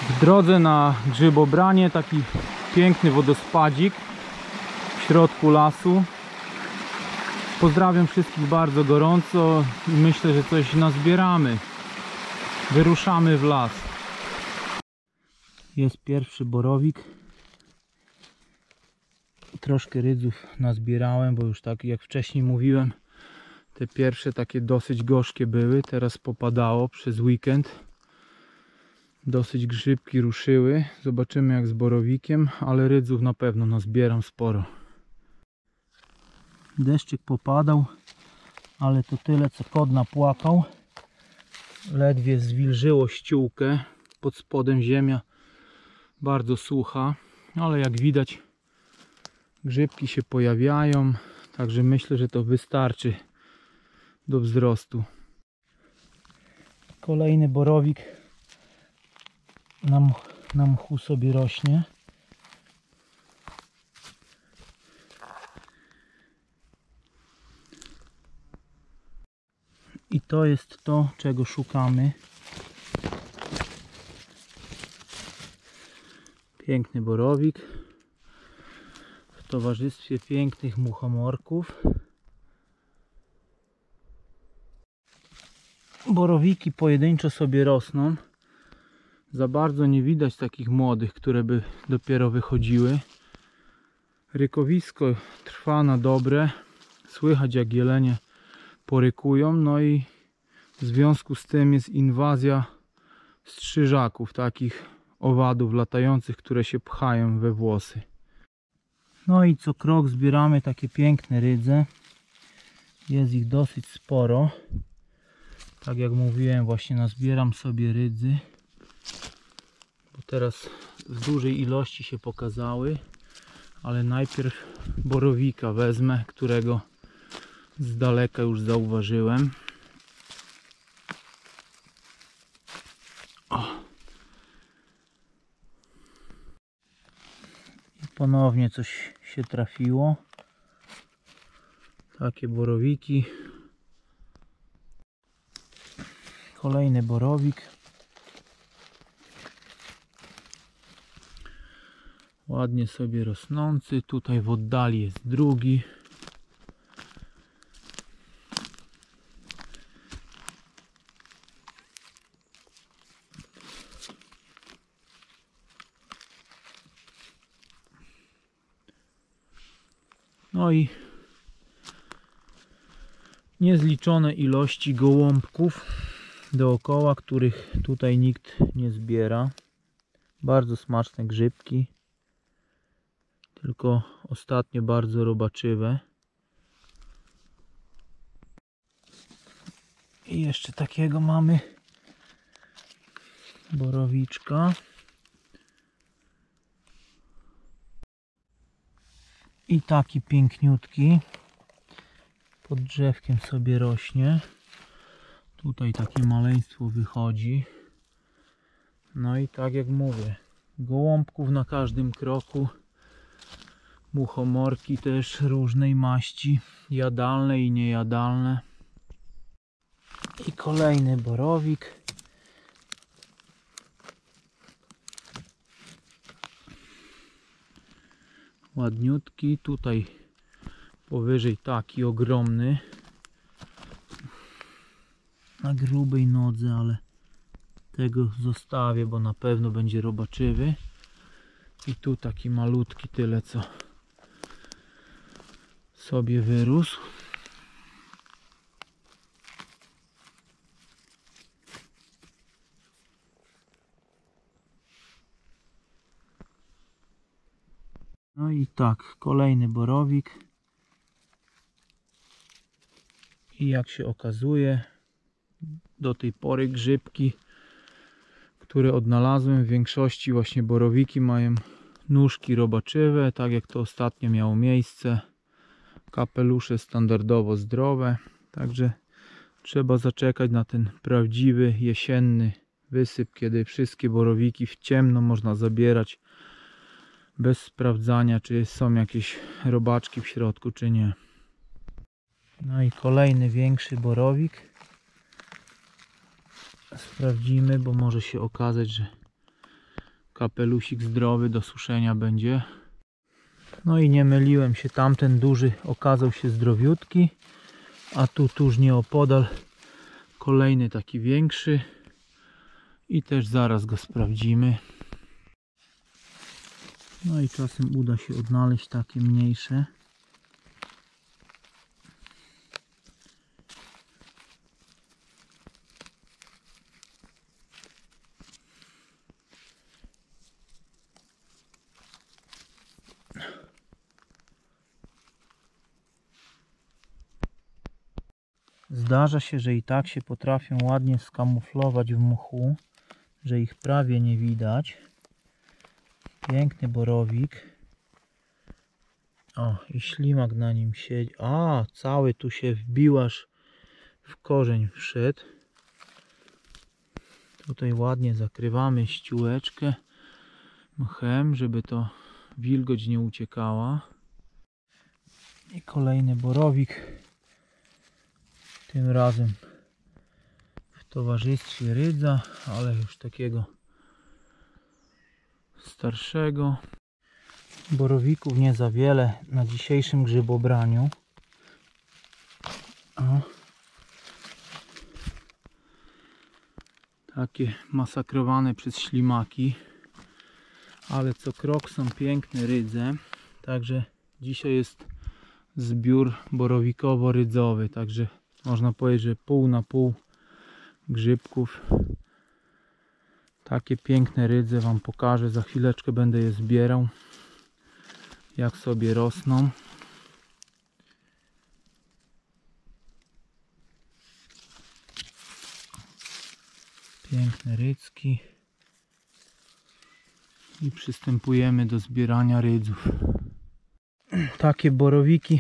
W drodze na grzybobranie taki piękny wodospadzik w środku lasu. Pozdrawiam wszystkich bardzo gorąco i myślę, że coś nazbieramy. Wyruszamy w las. Jest pierwszy borowik. Troszkę rydzów nazbierałem, bo już tak jak wcześniej mówiłem, te pierwsze takie dosyć gorzkie były. Teraz popadało przez weekend. Dosyć grzybki ruszyły. Zobaczymy jak z borowikiem, ale rydzów na pewno nazbieram sporo. Deszczyk popadał, ale to tyle co kot napłakał. Ledwie zwilżyło ściółkę. Pod spodem ziemia bardzo sucha, ale jak widać grzybki się pojawiają, także myślę, że to wystarczy do wzrostu. Kolejny borowik na mchu sobie rośnie. I to jest to, czego szukamy. Piękny borowik w towarzystwie pięknych muchomorków. Borowiki pojedynczo sobie rosną. Za bardzo nie widać takich młodych, które by dopiero wychodziły. Rykowisko trwa na dobre. Słychać jak jelenie porykują. No i w związku z tym jest inwazja strzyżaków, takich owadów latających, które się pchają we włosy. No i co krok zbieramy takie piękne rydze. Jest ich dosyć sporo. Tak jak mówiłem, właśnie nazbieram sobie rydzy, bo teraz w dużej ilości się pokazały, ale najpierw borowika wezmę, którego z daleka już zauważyłem. O. I ponownie coś się trafiło. Takie borowiki. Kolejny borowik. Ładnie sobie rosnący. Tutaj w oddali jest drugi. No i niezliczone ilości gołąbków dookoła, których tutaj nikt nie zbiera. Bardzo smaczne grzybki, tylko ostatnio bardzo robaczywe. I jeszcze takiego mamy borowiczka. I taki piękniutki pod drzewkiem sobie rośnie. Tutaj takie maleństwo wychodzi. No i tak jak mówię, gołąbków na każdym kroku. Muchomorki też różnej maści, jadalne i niejadalne. I kolejny borowik. Ładniutki. Tutaj powyżej taki ogromny. Na grubej nodze, ale tego zostawię, bo na pewno będzie robaczywy. I tu taki malutki, tyle co sobie wyrósł. No i tak, kolejny borowik. I jak się okazuje, do tej pory grzybki, które odnalazłem, w większości właśnie borowiki mają nóżki robaczywe, tak jak to ostatnio miało miejsce. Kapelusze standardowo zdrowe, także trzeba zaczekać na ten prawdziwy jesienny wysyp, kiedy wszystkie borowiki w ciemno można zabierać bez sprawdzania, czy są jakieś robaczki w środku, czy nie. No i kolejny większy borowik. Sprawdzimy, bo może się okazać, że Kapelusik zdrowy do suszenia będzie. No i nie myliłem się, tamten duży okazał się zdrowiutki, a tu tuż nieopodal kolejny taki większy i też zaraz go sprawdzimy. No i czasem uda się odnaleźć takie mniejsze. Zdarza się, że i tak się potrafią ładnie skamuflować w mchu, że ich prawie nie widać. Piękny borowik. O, i ślimak na nim siedzi. A, cały tu się wbił, aż w korzeń wszedł. Tutaj ładnie zakrywamy ściółeczkę mchem, żeby to wilgoć nie uciekała. I kolejny borowik. Tym razem w towarzystwie rydza, ale już takiego starszego. Borowików nie za wiele na dzisiejszym grzybobraniu. O. Takie masakrowane przez ślimaki, ale co krok są piękne rydze. Także dzisiaj jest zbiór borowikowo-rydzowy, także można powiedzieć, że pół na pół grzybków. Takie piękne rydze wam pokażę, za chwileczkę będę je zbierał, jak sobie rosną. Piękne rydzki. I przystępujemy do zbierania rydzów. Takie borowiki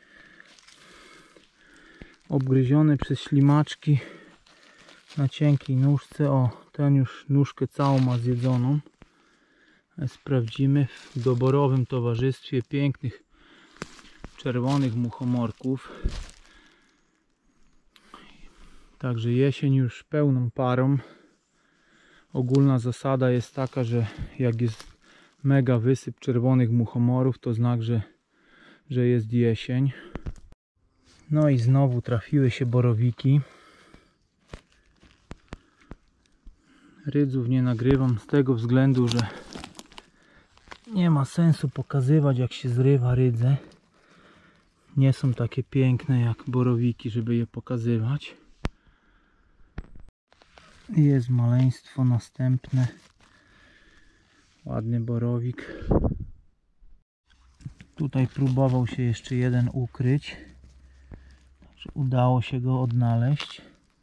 obgryzione przez ślimaczki na cienkiej nóżce. O, ten już nóżkę całą ma zjedzoną. Sprawdzimy w doborowym towarzystwie pięknych czerwonych muchomorków. Także jesień już pełną parą. Ogólna zasada jest taka, że jak jest mega wysyp czerwonych muchomorów, to znak, że jest jesień. No i znowu trafiły się borowiki. Rydzów nie nagrywam z tego względu, że nie ma sensu pokazywać, jak się zrywa rydze. Nie są takie piękne jak borowiki, żeby je pokazywać. Jest maleństwo następne. Ładny borowik. Tutaj próbował się jeszcze jeden ukryć. Także udało się go odnaleźć.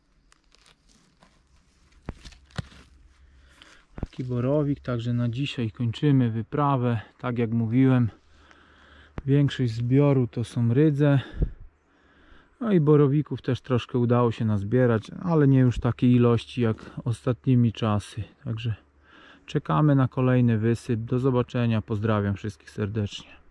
Taki borowik, także na dzisiaj kończymy wyprawę. Tak jak mówiłem, większość zbioru to są rydze. No i borowików też troszkę udało się nazbierać, ale nie już takiej ilości jak ostatnimi czasy. Także czekamy na kolejny wysyp. Do zobaczenia. Pozdrawiam wszystkich serdecznie.